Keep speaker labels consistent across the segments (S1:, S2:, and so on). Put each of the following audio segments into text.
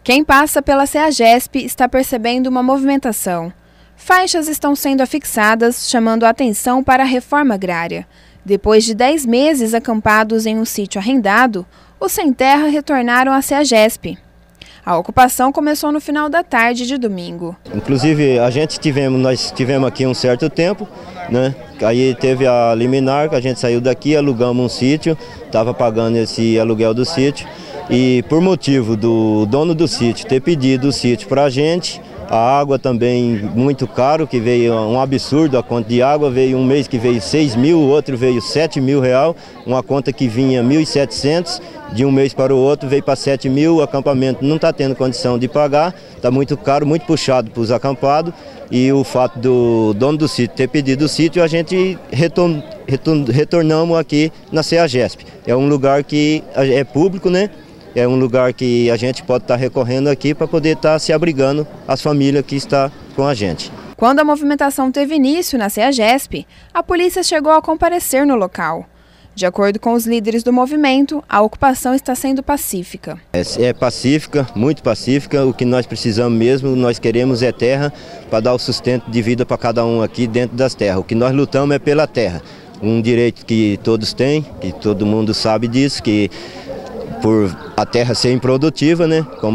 S1: Quem passa pela CEAGESP está percebendo uma movimentação. Faixas estão sendo afixadas, chamando a atenção para a reforma agrária. Depois de 10 meses acampados em um sítio arrendado, os sem terra retornaram à CEAGESP. A ocupação começou no final da tarde de domingo.
S2: Inclusive, nós tivemos aqui um certo tempo, né? Aí teve a liminar, que a gente saiu daqui, alugamos um sítio, estava pagando esse aluguel do sítio. E por motivo do dono do sítio ter pedido o sítio para a gente, a água também muito caro, que veio um absurdo a conta de água, veio um mês que veio 6 mil, o outro veio 7 mil real, uma conta que vinha 1.700, de um mês para o outro veio para 7 mil, o acampamento não está tendo condição de pagar, está muito caro, muito puxado para os acampados, e o fato do dono do sítio ter pedido o sítio, a gente retornamos aqui na CEAGESP. É um lugar que é público, né? É um lugar que a gente pode estar recorrendo aqui para poder estar se abrigando as famílias que estão com a gente.
S1: Quando a movimentação teve início na CEAGESP, a polícia chegou a comparecer no local. De acordo com os líderes do movimento, a ocupação está sendo pacífica.
S2: É pacífica, muito pacífica. O que nós precisamos mesmo, nós queremos é terra para dar o sustento de vida para cada um aqui dentro das terras. O que nós lutamos é pela terra. Um direito que todos têm, que todo mundo sabe disso, que por a terra ser improdutiva, né? Como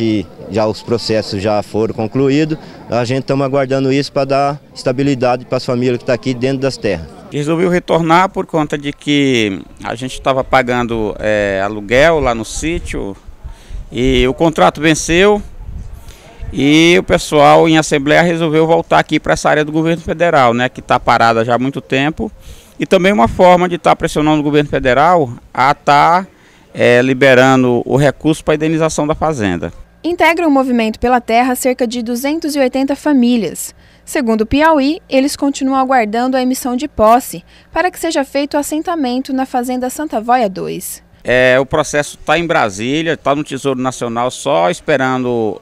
S2: os processos já foram concluídos, a gente estamos aguardando isso para dar estabilidade para as famílias que estão aqui dentro das terras.
S3: Resolveu retornar por conta de que a gente estava pagando aluguel lá no sítio e o contrato venceu e o pessoal em assembleia resolveu voltar aqui para essa área do governo federal, né? Que está parada já há muito tempo, e também uma forma de estar pressionando o governo federal a estar liberando o recurso para a indenização da fazenda.
S1: Integram o movimento pela terra cerca de 280 famílias. Segundo o Piauí, eles continuam aguardando a emissão de posse para que seja feito o assentamento na fazenda Santa Voia 2.
S3: O processo está em Brasília, está no Tesouro Nacional, só esperando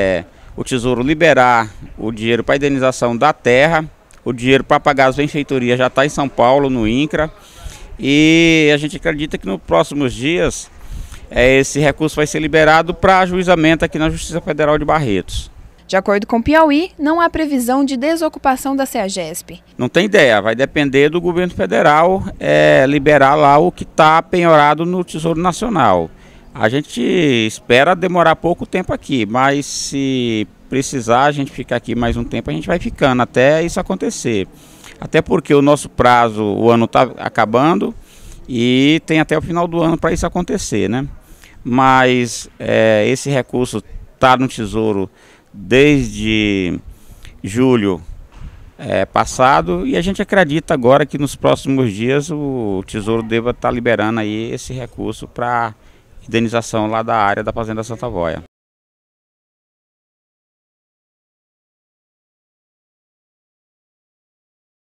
S3: o Tesouro liberar o dinheiro para a indenização da terra. O dinheiro para pagar as benfeitorias já está em São Paulo, no INCRA. E a gente acredita que nos próximos dias esse recurso vai ser liberado para ajuizamento aqui na Justiça Federal de Barretos.
S1: De acordo com o Piauí, não há previsão de desocupação da CEAGESP.
S3: Não tem ideia, vai depender do governo federal liberar lá o que está penhorado no Tesouro Nacional. A gente espera demorar pouco tempo aqui, mas se precisar a gente ficar aqui mais um tempo, a gente vai ficando até isso acontecer. Até porque o nosso prazo, o ano está acabando e tem até o final do ano para isso acontecer, né? Mas esse recurso está no Tesouro desde julho passado, e a gente acredita agora que nos próximos dias o Tesouro deva estar liberando aí esse recurso para indenização lá da área da Fazenda Santa Voia.